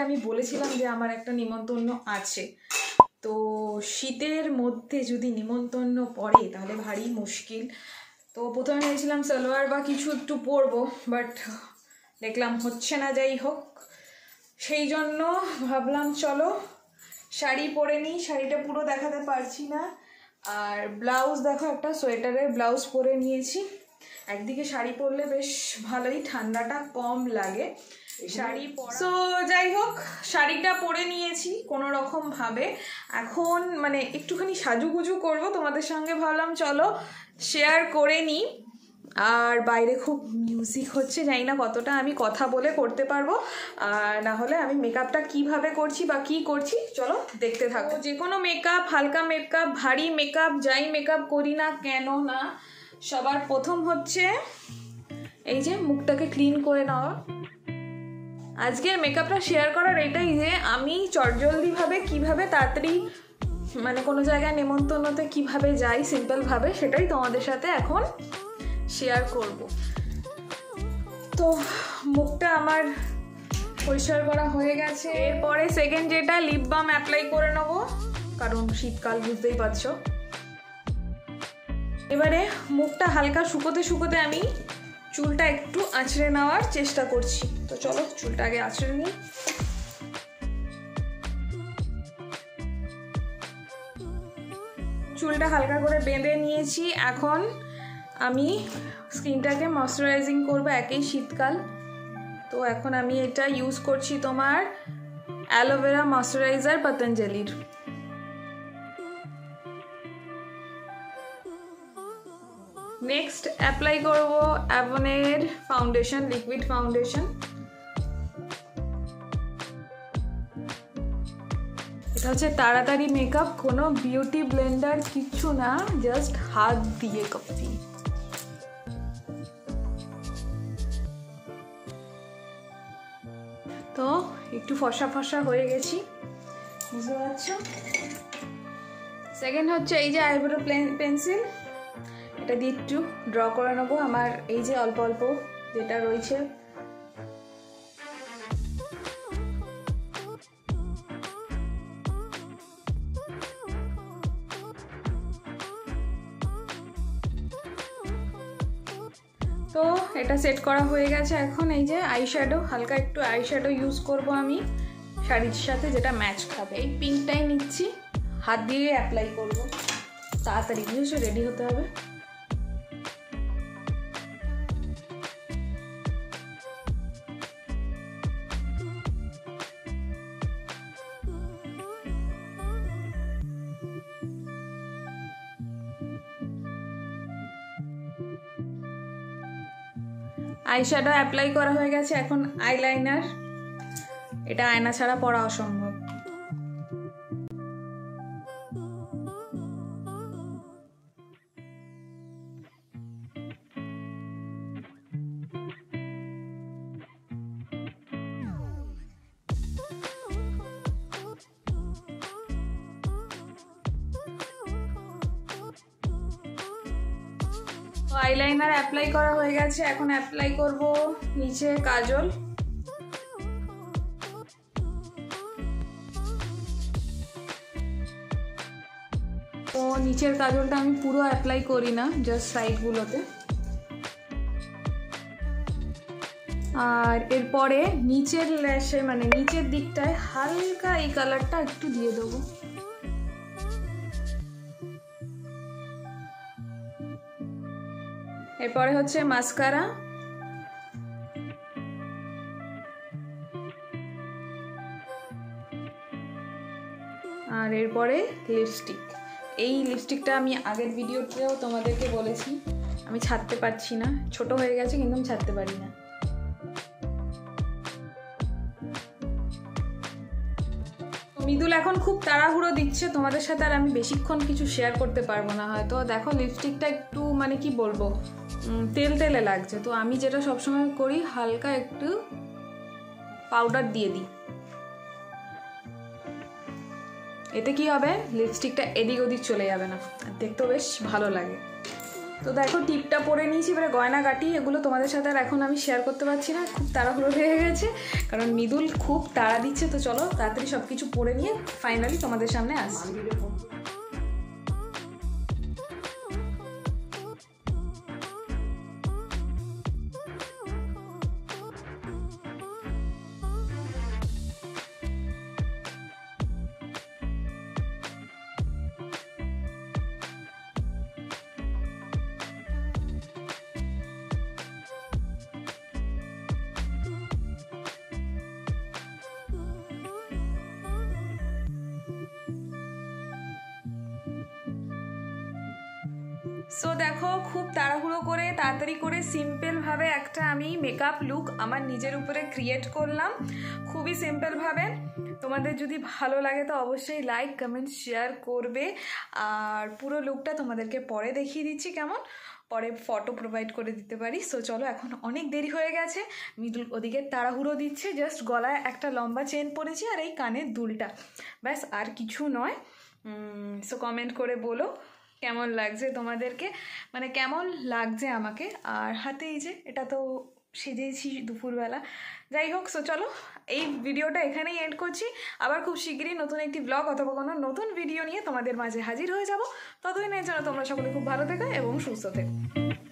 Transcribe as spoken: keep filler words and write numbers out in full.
আমি বলেছিলাম যে আমার একটা নিমন্ত্রণ আছে, তো শীতের মধ্যে যদি নিমন্ত্রণ পড়ে তাহলে ভারী মুশকিল। তো প্রথমে ভেবেছিলাম সালোয়ার বা কিছু একটু পরবো, বাট দেখলাম হচ্ছে না। যাই হোক, সেই জন্য ভাবলাম চলো শাড়ি পরে নিই। শাড়িটা পুরো দেখাতে পারছি না। আর ব্লাউজ দেখো, একটা সোয়েটারের ব্লাউজ পরে নিয়েছি। একদিকে শাড়ি পরলে বেশ ভালোই ঠান্ডাটা কম লাগে শাড়ি পরা। সো যাই হোক, শাড়িটা পরে নিয়েছি কোনো রকম ভাবে। এখন মানে একটুখানি সাজুগুজু করবো তোমাদের সঙ্গে, ভাবলাম চলো শেয়ার করে নিই। আর বাইরে খুব মিউজিক হচ্ছে, জানি না কতটা আমি কথা বলে করতে পারবো, আর না হলে আমি মেকআপটা কিভাবে করছি বা কি করছি চলো দেখতে থাকো। যে কোনো মেকআপ, হালকা মেকআপ, ভারী মেকআপ, যাই মেকআপ করি না কেন না, সবার প্রথম হচ্ছে এই যে মুখটাকে ক্লিন করে নেওয়া। আজকের মেকআপটা শেয়ার করার এটাই যে আমি চটজলদিভাবে কিভাবে তাড়াতাড়ি মানে কোনো জায়গায় নেমন্তন্নতে কিভাবে যাই সিম্পলভাবে, সেটাই তোমাদের সাথে এখন শেয়ার করব। তো মুখটা আমার পরিষ্কার করা হয়ে গেছে। এরপরে সেকেন্ড যেটা, লিপ বাম অ্যাপ্লাই করে নেব, কারণ শীতকাল বুঝতেই পারছো। এবারে মুখটা হালকা শুকোতে শুকোতে আমি চুলটা একটু আঁচড়ে নেওয়ার চেষ্টা করছি। তো চলো চুলটা আগে আঁচড়ে নিই। চুলটা হালকা করে বেঁধে নিয়েছি। এখন আমি স্কিনটাকে ময়শ্চারাইজিং করবো, একই শীতকাল। তো এখন আমি এটা ইউজ করছি তোমার অ্যালোভেরা ময়শ্চারাইজার পতঞ্জলির। নেক্সট অ্যাপ্লাই করবো অ্যাভনের ফাউন্ডেশন, লিকুইড ফাউন্ডেশন। এটা হচ্ছে তাড়াতাড়ি মেকআপ, কোনো বিউটি ব্লেন্ডার কিচ্ছু না, জাস্ট হাত দিয়ে কপি। তো একটু ফসা ফসা হয়ে গেছি, বুঝতে পারছো। সেকেন্ড হচ্ছে এই যে আইব্রো পেন্সিল, এটা দিয়ে একটু ড্র করে নেবো আমার এই যে অল্প অল্প যেটা রয়েছে। তো এটা সেট করা হয়ে গেছে। এখন এই যে আইশ্যাডো, হালকা একটু আইশ্যাডো ইউজ করব আমি শাড়ির সাথে, যেটা ম্যাচ খাবে। এই পিঙ্কটাই নিচ্ছি, হাত দিয়ে অ্যাপ্লাই করব, তাড়াতাড়ি বুঝছো রেডি হতে হবে। আইশ্যাডো অ্যাপ্লাই করা হয়ে গেছে। এখন আইলাইনার, এটা আয়না ছাড়া পরা অসম্ভব। আইলাইনার অ্যাপ্লাই করা হয়ে গেছে। এখন অ্যাপ্লাই করব নিচে কাজল। তো নিচের কাজলটা আমি পুরো অ্যাপ্লাই করি না, জাস্ট সাইডগুলোতে। আর এরপরে নিচের ল্যাশে মানে নিচের দিকটায় হালকা এই কালারটা একটু দিয়ে দেবো। এরপরে হচ্ছে মাস্কারা, আর এরপরে লিপস্টিক। এই লিপস্টিকটা আমি আগের ভিডিওতেও তোমাদেরকে বলেছি আমি ছাড়তে পারছি না, ছোট হয়ে গেছে কিন্তু আমি ছাড়তে পারি না। মৃদুল এখন খুব তাড়াহুড়ো দিচ্ছে, তোমাদের সাথে আর আমি বেশিক্ষণ কিছু শেয়ার করতে পারবো না হয়তো। দেখো লিপস্টিকটা একটু মানে কি বলবো তেল তেলে লাগছে, তো আমি যেটা সবসময় করি হালকা একটু পাউডার দিয়ে দিই। এতে কি হবে, লিপস্টিকটা এদিক ওদিক চলে যাবে না, আর দেখতেও বেশ ভালো লাগে। তো দেখো টিপটা পরে নিয়েছি, এবারে গয়না গাটি এগুলো তোমাদের সাথে আর এখন আমি শেয়ার করতে পারছি না, খুব তাড়াহুড়ো হয়ে গেছে কারণ মৃদুল খুব তাড়া দিচ্ছে। তো চলো তাড়াতাড়ি সব কিছু পরে নিয়ে ফাইনালি তোমাদের সামনে আসছি। সো দেখো খুব তাড়াহুড়ো করে তাড়াতাড়ি করে সিম্পলভাবে একটা আমি মেকআপ লুক আমার নিজের উপরে ক্রিয়েট করলাম, খুবই সিম্পলভাবে। তোমাদের যদি ভালো লাগে তো অবশ্যই লাইক কমেন্ট শেয়ার করবে। আর পুরো লুকটা তোমাদেরকে পরে দেখিয়ে দিচ্ছি কেমন, পরে ফটো প্রোভাইড করে দিতে পারি। সো চলো এখন অনেক দেরি হয়ে গেছে, মৃদুল ওদিকে তাড়াহুড়ো দিচ্ছে, জাস্ট গলায় একটা লম্বা চেন পরেছি আর এই কানের দুলটা, ব্যাস আর কিছু নয়। সো কমেন্ট করে বলো কেমন লাগছে তোমাদেরকে, মানে কেমন লাগছে আমাকে। আর হাতে এই যে এটা তো সেজেছি দুপুরবেলা, যাই হোক। সো চলো এই ভিডিওটা এখানেই এন্ড করছি, আবার খুব শীঘ্রই নতুন একটি ব্লগ অথবা কোনো নতুন ভিডিও নিয়ে তোমাদের মাঝে হাজির হয়ে যাব। ততদিনের জন্য তোমরা সকলে খুব ভালো থেকো এবং সুস্থ থেকো।